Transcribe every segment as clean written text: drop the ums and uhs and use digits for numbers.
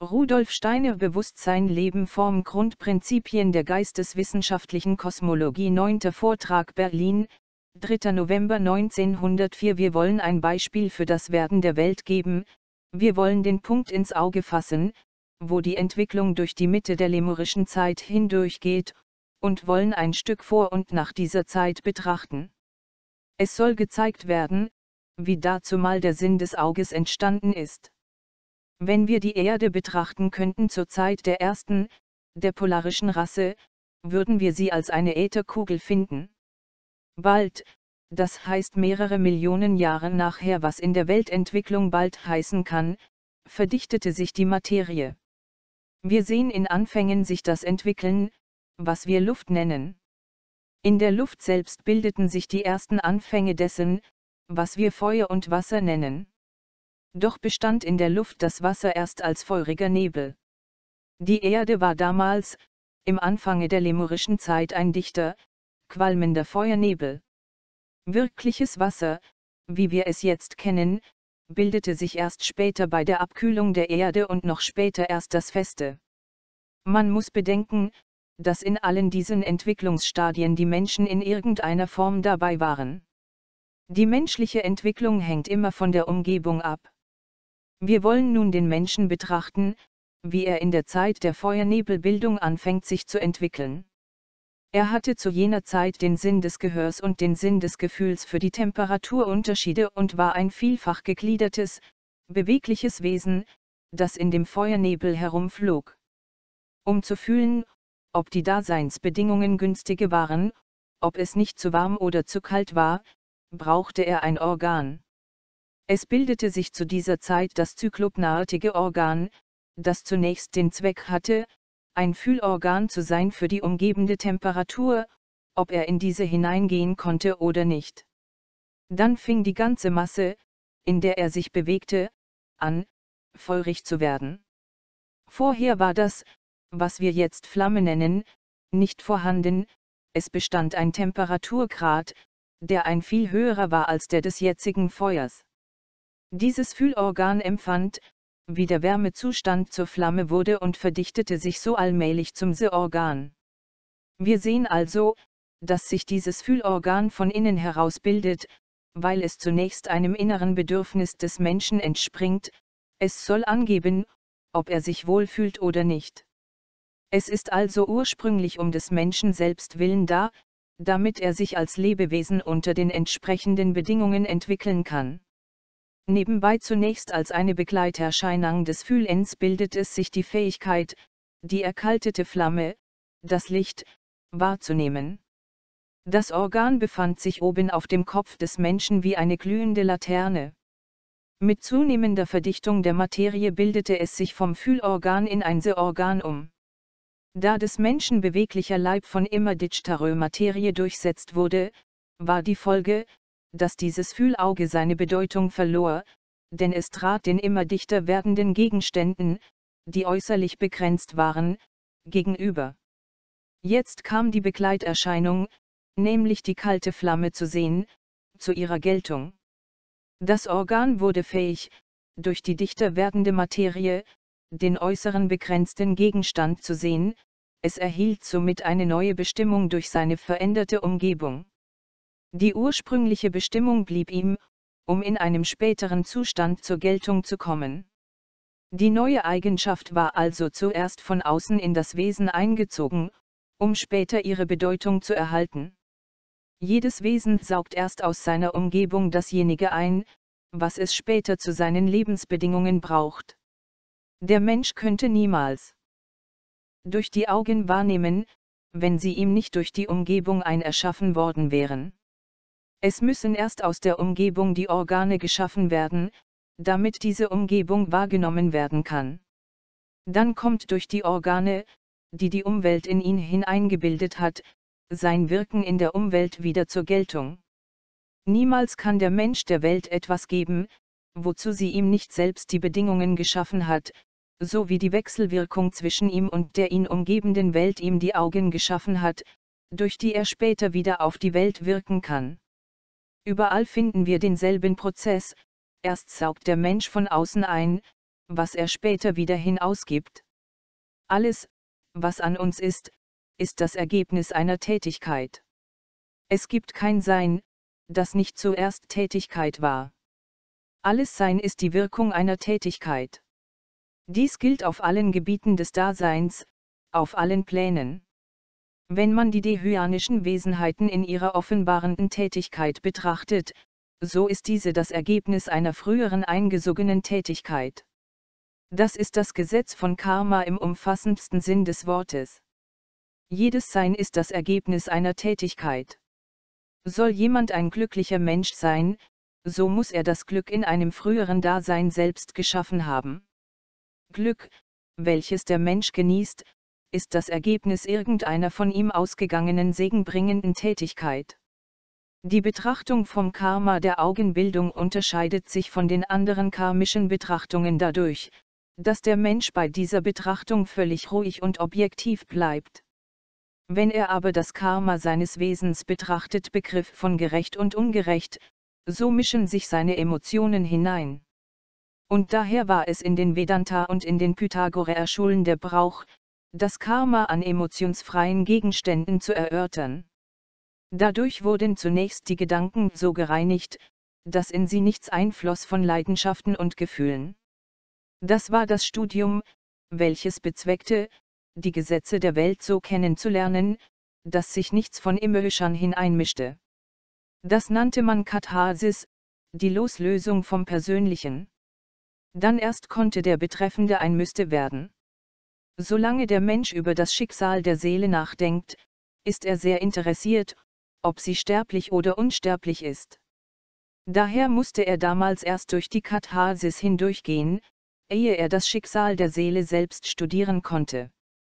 Rudolf Steiner Bewusstsein Leben Form Grundprinzipien der geisteswissenschaftlichen Kosmologie 9. Vortrag Berlin, 3. November 1904 Wir wollen ein Beispiel für das Werden der Welt geben, wir wollen den Punkt ins Auge fassen, wo die Entwicklung durch die Mitte der lemurischen Zeit hindurchgeht, und wollen ein Stück vor und nach dieser Zeit betrachten. Es soll gezeigt werden, wie dazumal der Sinn des Auges entstanden ist. Wenn wir die Erde betrachten könnten zur Zeit der ersten, der polarischen Rasse, würden wir sie als eine Ätherkugel finden. Bald, das heißt mehrere Millionen Jahre nachher, was in der Weltentwicklung bald heißen kann, verdichtete sich die Materie. Wir sehen in Anfängen sich das entwickeln, was wir Luft nennen. In der Luft selbst bildeten sich die ersten Anfänge dessen, was wir Feuer und Wasser nennen. Doch bestand in der Luft das Wasser erst als feuriger Nebel. Die Erde war damals, im Anfange der lemurischen Zeit ein dichter, qualmender Feuernebel. Wirkliches Wasser, wie wir es jetzt kennen, bildete sich erst später bei der Abkühlung der Erde und noch später erst das Feste. Man muss bedenken, dass in allen diesen Entwicklungsstadien die Menschen in irgendeiner Form dabei waren. Die menschliche Entwicklung hängt immer von der Umgebung ab. Wir wollen nun den Menschen betrachten, wie er in der Zeit der Feuernebelbildung anfängt sich zu entwickeln. Er hatte zu jener Zeit den Sinn des Gehörs und den Sinn des Gefühls für die Temperaturunterschiede und war ein vielfach gegliedertes, bewegliches Wesen, das in dem Feuernebel herumflog. Um zu fühlen, ob die Daseinsbedingungen günstige waren, ob es nicht zu warm oder zu kalt war, brauchte er ein Organ. Es bildete sich zu dieser Zeit das zyklopnartige Organ, das zunächst den Zweck hatte, ein Fühlorgan zu sein für die umgebende Temperatur, ob er in diese hineingehen konnte oder nicht. Dann fing die ganze Masse, in der er sich bewegte, an, feurig zu werden. Vorher war das, was wir jetzt Flamme nennen, nicht vorhanden, es bestand ein Temperaturgrad, der ein viel höherer war als der des jetzigen Feuers. Dieses Fühlorgan empfand, wie der Wärmezustand zur Flamme wurde und verdichtete sich so allmählich zum Seeorgan. Wir sehen also, dass sich dieses Fühlorgan von innen heraus bildet, weil es zunächst einem inneren Bedürfnis des Menschen entspringt, es soll angeben, ob er sich wohlfühlt oder nicht. Es ist also ursprünglich um des Menschen selbst willen da, damit er sich als Lebewesen unter den entsprechenden Bedingungen entwickeln kann. Nebenbei zunächst als eine Begleiterscheinung des Fühlens bildet es sich die Fähigkeit, die erkaltete Flamme, das Licht, wahrzunehmen. Das Organ befand sich oben auf dem Kopf des Menschen wie eine glühende Laterne. Mit zunehmender Verdichtung der Materie bildete es sich vom Fühlorgan in ein Sehorgan um. Da des Menschen beweglicher Leib von immer dichtere Materie durchsetzt wurde, war die Folge, dass dieses Fühlauge seine Bedeutung verlor, denn es trat den immer dichter werdenden Gegenständen, die äußerlich begrenzt waren, gegenüber. Jetzt kam die Begleiterscheinung, nämlich die kalte Flamme zu sehen, zu ihrer Geltung. Das Organ wurde fähig, durch die dichter werdende Materie, den äußeren begrenzten Gegenstand zu sehen, es erhielt somit eine neue Bestimmung durch seine veränderte Umgebung. Die ursprüngliche Bestimmung blieb ihm, um in einem späteren Zustand zur Geltung zu kommen. Die neue Eigenschaft war also zuerst von außen in das Wesen eingezogen, um später ihre Bedeutung zu erhalten. Jedes Wesen saugt erst aus seiner Umgebung dasjenige ein, was es später zu seinen Lebensbedingungen braucht. Der Mensch könnte niemals durch die Augen wahrnehmen, wenn sie ihm nicht durch die Umgebung erschaffen worden wären. Es müssen erst aus der Umgebung die Organe geschaffen werden, damit diese Umgebung wahrgenommen werden kann. Dann kommt durch die Organe, die die Umwelt in ihn hineingebildet hat, sein Wirken in der Umwelt wieder zur Geltung. Niemals kann der Mensch der Welt etwas geben, wozu sie ihm nicht selbst die Bedingungen geschaffen hat, so wie die Wechselwirkung zwischen ihm und der ihn umgebenden Welt ihm die Augen geschaffen hat, durch die er später wieder auf die Welt wirken kann. Überall finden wir denselben Prozess, erst saugt der Mensch von außen ein, was er später wieder hinausgibt. Alles, was an uns ist das Ergebnis einer Tätigkeit. Es gibt kein Sein, das nicht zuerst Tätigkeit war. Alles Sein ist die Wirkung einer Tätigkeit. Dies gilt auf allen Gebieten des Daseins, auf allen Plänen. Wenn man die dehyanischen Wesenheiten in ihrer offenbarenden Tätigkeit betrachtet, so ist diese das Ergebnis einer früheren eingesogenen Tätigkeit. Das ist das Gesetz von Karma im umfassendsten Sinn des Wortes. Jedes Sein ist das Ergebnis einer Tätigkeit. Soll jemand ein glücklicher Mensch sein, so muss er das Glück in einem früheren Dasein selbst geschaffen haben. Glück, welches der Mensch genießt, ist das Ergebnis irgendeiner von ihm ausgegangenen segenbringenden Tätigkeit. Die Betrachtung vom Karma der Augenbildung unterscheidet sich von den anderen karmischen Betrachtungen dadurch, dass der Mensch bei dieser Betrachtung völlig ruhig und objektiv bleibt. Wenn er aber das Karma seines Wesens betrachtet, Begriff von gerecht und ungerecht, so mischen sich seine Emotionen hinein. Und daher war es in den Vedanta und in den Pythagoreer-Schulen der Brauch, das Karma an emotionsfreien Gegenständen zu erörtern. Dadurch wurden zunächst die Gedanken so gereinigt, dass in sie nichts einfloss von Leidenschaften und Gefühlen. Das war das Studium, welches bezweckte, die Gesetze der Welt so kennenzulernen, dass sich nichts von Emotion hineinmischte. Das nannte man Katharsis, die Loslösung vom Persönlichen. Dann erst konnte der Betreffende ein Müsste werden. Solange der Mensch über das Schicksal der Seele nachdenkt, ist er sehr interessiert, ob sie sterblich oder unsterblich ist. Daher musste er damals erst durch die Katharsis hindurchgehen, ehe er das Schicksal der Seele selbst studieren konnte.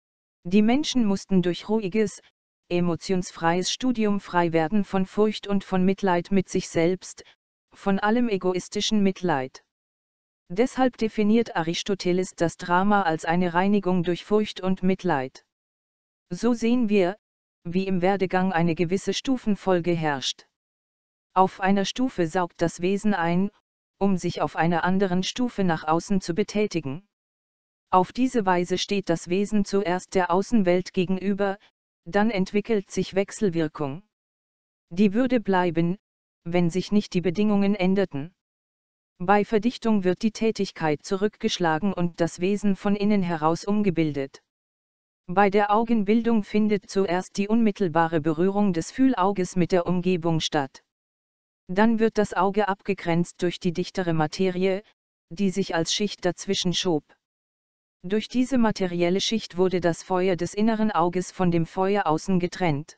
Die Menschen mussten durch ruhiges, emotionsfreies Studium frei werden von Furcht und von Mitleid mit sich selbst, von allem egoistischen Mitleid. Deshalb definiert Aristoteles das Drama als eine Reinigung durch Furcht und Mitleid. So sehen wir, wie im Werdegang eine gewisse Stufenfolge herrscht. Auf einer Stufe saugt das Wesen ein, um sich auf einer anderen Stufe nach außen zu betätigen. Auf diese Weise steht das Wesen zuerst der Außenwelt gegenüber, dann entwickelt sich Wechselwirkung. Die würde bleiben, wenn sich nicht die Bedingungen änderten. Bei Verdichtung wird die Tätigkeit zurückgeschlagen und das Wesen von innen heraus umgebildet. Bei der Augenbildung findet zuerst die unmittelbare Berührung des Fühlauges mit der Umgebung statt. Dann wird das Auge abgegrenzt durch die dichtere Materie, die sich als Schicht dazwischen schob. Durch diese materielle Schicht wurde das Feuer des inneren Auges von dem Feuer außen getrennt.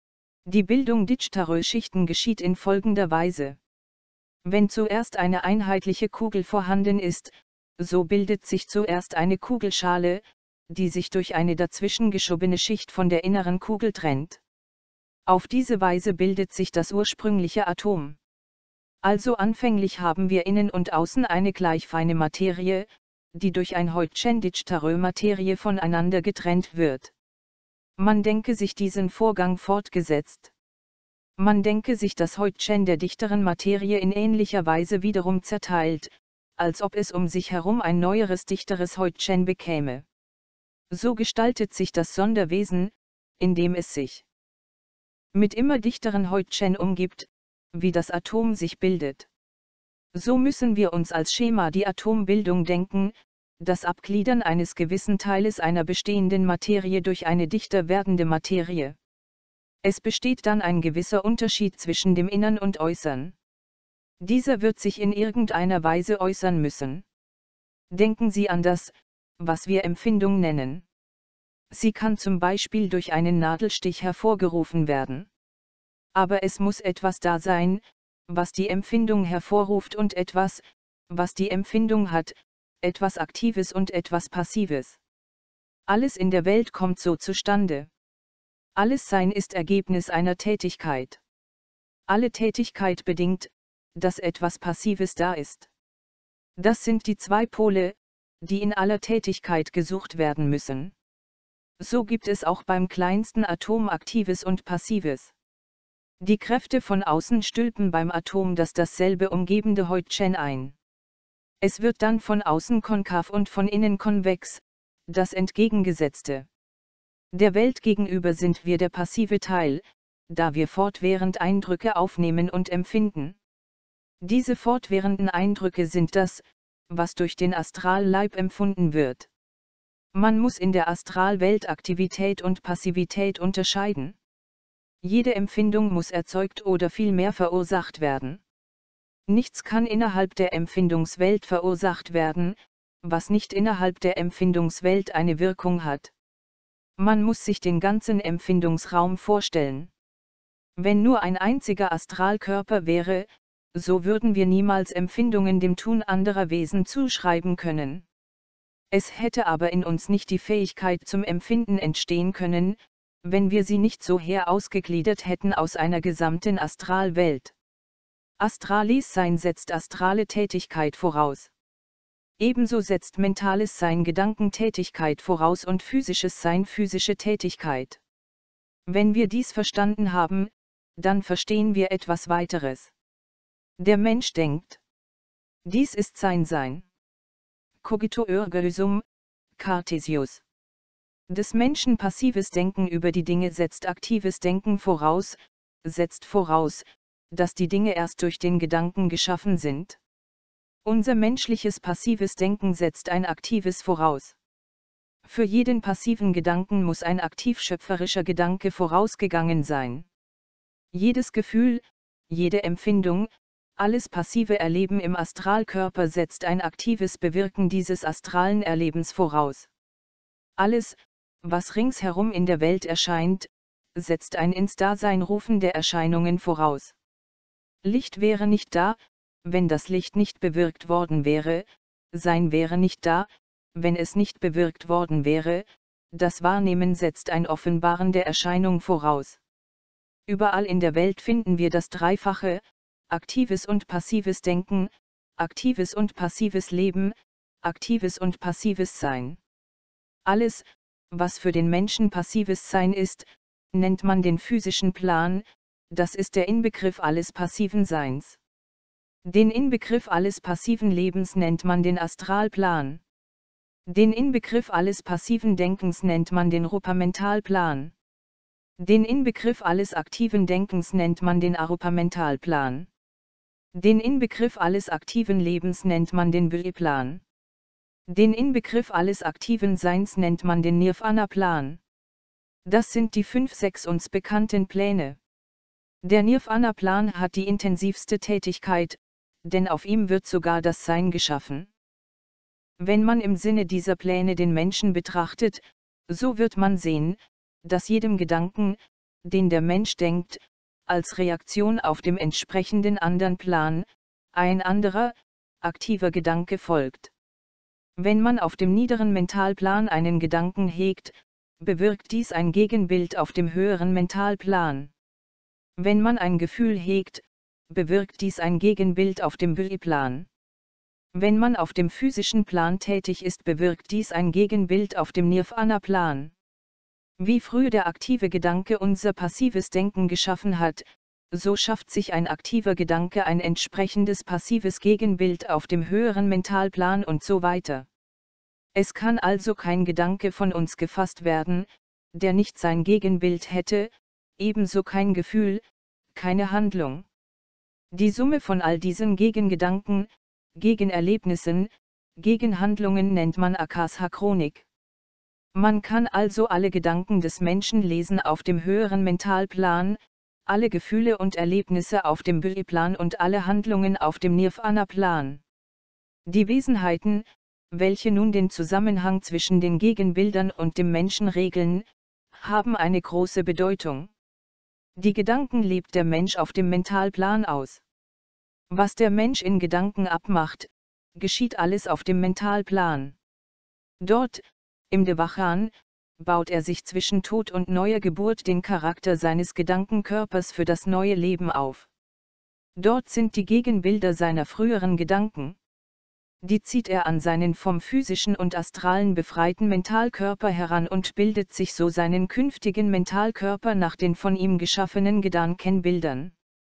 Die Bildung Dichtarö-Schichten geschieht in folgender Weise. Wenn zuerst eine einheitliche Kugel vorhanden ist, so bildet sich zuerst eine Kugelschale, die sich durch eine dazwischen geschobene Schicht von der inneren Kugel trennt. Auf diese Weise bildet sich das ursprüngliche Atom. Also anfänglich haben wir innen und außen eine gleich feine Materie, die durch ein Häutchen-Dichtarö-Materie voneinander getrennt wird. Man denke sich diesen Vorgang fortgesetzt. Man denke sich das Häutchen der dichteren Materie in ähnlicher Weise wiederum zerteilt, als ob es um sich herum ein neueres dichteres Häutchen bekäme. So gestaltet sich das Sonderwesen, indem es sich mit immer dichteren Häutchen umgibt, wie das Atom sich bildet. So müssen wir uns als Schema die Atombildung denken, das Abgliedern eines gewissen Teiles einer bestehenden Materie durch eine dichter werdende Materie. Es besteht dann ein gewisser Unterschied zwischen dem Innern und Äußern. Dieser wird sich in irgendeiner Weise äußern müssen. Denken Sie an das, was wir Empfindung nennen. Sie kann zum Beispiel durch einen Nadelstich hervorgerufen werden. Aber es muss etwas da sein, was die Empfindung hervorruft und etwas, was die Empfindung hat, etwas Aktives und etwas Passives. Alles in der Welt kommt so zustande. Alles Sein ist Ergebnis einer Tätigkeit. Alle Tätigkeit bedingt, dass etwas Passives da ist. Das sind die zwei Pole, die in aller Tätigkeit gesucht werden müssen. So gibt es auch beim kleinsten Atom Aktives und Passives. Die Kräfte von außen stülpen beim Atom dasselbe umgebende Häutchen ein. Es wird dann von außen konkav und von innen konvex, das Entgegengesetzte. Der Welt gegenüber sind wir der passive Teil, da wir fortwährend Eindrücke aufnehmen und empfinden. Diese fortwährenden Eindrücke sind das, was durch den Astralleib empfunden wird. Man muss in der Astralwelt Aktivität und Passivität unterscheiden. Jede Empfindung muss erzeugt oder vielmehr verursacht werden. Nichts kann innerhalb der Empfindungswelt verursacht werden, was nicht innerhalb der Empfindungswelt eine Wirkung hat. Man muss sich den ganzen Empfindungsraum vorstellen. Wenn nur ein einziger Astralkörper wäre, so würden wir niemals Empfindungen dem Tun anderer Wesen zuschreiben können. Es hätte aber in uns nicht die Fähigkeit zum Empfinden entstehen können, wenn wir sie nicht so ausgegliedert hätten aus einer gesamten Astralwelt. Astrales Sein setzt astrale Tätigkeit voraus. Ebenso setzt mentales Sein Gedankentätigkeit voraus und physisches Sein physische Tätigkeit. Wenn wir dies verstanden haben, dann verstehen wir etwas weiteres. Der Mensch denkt. Dies ist sein Sein. Cogito ergo sum, Cartesius. Des Menschen passives Denken über die Dinge setzt aktives Denken voraus, setzt voraus, dass die Dinge erst durch den Gedanken geschaffen sind. Unser menschliches passives Denken setzt ein aktives voraus. Für jeden passiven Gedanken muss ein aktiv schöpferischer Gedanke vorausgegangen sein. Jedes Gefühl, jede Empfindung, alles passive Erleben im Astralkörper setzt ein aktives Bewirken dieses astralen Erlebens voraus. Alles, was ringsherum in der Welt erscheint, setzt ein ins Dasein rufen der Erscheinungen voraus. Licht wäre nicht da, wenn das Licht nicht bewirkt worden wäre, Sein wäre nicht da, wenn es nicht bewirkt worden wäre, das Wahrnehmen setzt ein Offenbaren der Erscheinung voraus. Überall in der Welt finden wir das Dreifache, aktives und passives Denken, aktives und passives Leben, aktives und passives Sein. Alles, was für den Menschen passives Sein ist, nennt man den physischen Plan, das ist der Inbegriff alles passiven Seins. Den Inbegriff alles passiven Lebens nennt man den Astralplan. Den Inbegriff alles passiven Denkens nennt man den Rupamentalplan. Den Inbegriff alles aktiven Denkens nennt man den Arupamentalplan. Den Inbegriff alles aktiven Lebens nennt man den Buddhiplan. Den Inbegriff alles aktiven Seins nennt man den Nirvana-Plan. Das sind die 5-6 uns bekannten Pläne. Der Nirvana-Plan hat die intensivste Tätigkeit, denn auf ihm wird sogar das Sein geschaffen. Wenn man im Sinne dieser Pläne den Menschen betrachtet, so wird man sehen, dass jedem Gedanken, den der Mensch denkt, als Reaktion auf dem entsprechenden anderen Plan, ein anderer, aktiver Gedanke folgt. Wenn man auf dem niederen Mentalplan einen Gedanken hegt, bewirkt dies ein Gegenbild auf dem höheren Mentalplan. Wenn man ein Gefühl hegt, bewirkt dies ein Gegenbild auf dem Buddhiplan. Wenn man auf dem physischen Plan tätig ist, bewirkt dies ein Gegenbild auf dem Nirvana-Plan. Wie früh der aktive Gedanke unser passives Denken geschaffen hat, so schafft sich ein aktiver Gedanke ein entsprechendes passives Gegenbild auf dem höheren Mentalplan und so weiter. Es kann also kein Gedanke von uns gefasst werden, der nicht sein Gegenbild hätte, ebenso kein Gefühl, keine Handlung. Die Summe von all diesen Gegengedanken, Gegenerlebnissen, Gegenhandlungen nennt man Akasha-Chronik. Man kann also alle Gedanken des Menschen lesen auf dem höheren Mentalplan, alle Gefühle und Erlebnisse auf dem Buddhiplan und alle Handlungen auf dem Nirvana-Plan. Die Wesenheiten, welche nun den Zusammenhang zwischen den Gegenbildern und dem Menschen regeln, haben eine große Bedeutung. Die Gedanken lebt der Mensch auf dem Mentalplan aus. Was der Mensch in Gedanken abmacht, geschieht alles auf dem Mentalplan. Dort, im Devachan, baut er sich zwischen Tod und neuer Geburt den Charakter seines Gedankenkörpers für das neue Leben auf. Dort sind die Gegenbilder seiner früheren Gedanken. Die zieht er an seinen vom physischen und astralen befreiten Mentalkörper heran und bildet sich so seinen künftigen Mentalkörper nach den von ihm geschaffenen Gedankenbildern.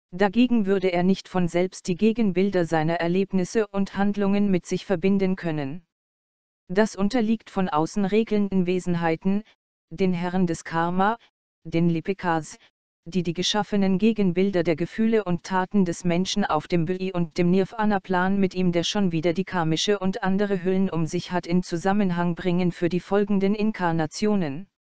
Dagegen würde er nicht von selbst die Gegenbilder seiner Erlebnisse und Handlungen mit sich verbinden können. Das unterliegt von außen regelnden Wesenheiten, den Herren des Karma, den Lipikas, die die geschaffenen Gegenbilder der Gefühle und Taten des Menschen auf dem Bhai und dem Nirvana-Plan mit ihm, der schon wieder die karmische und andere Hüllen um sich hat, in Zusammenhang bringen für die folgenden Inkarnationen.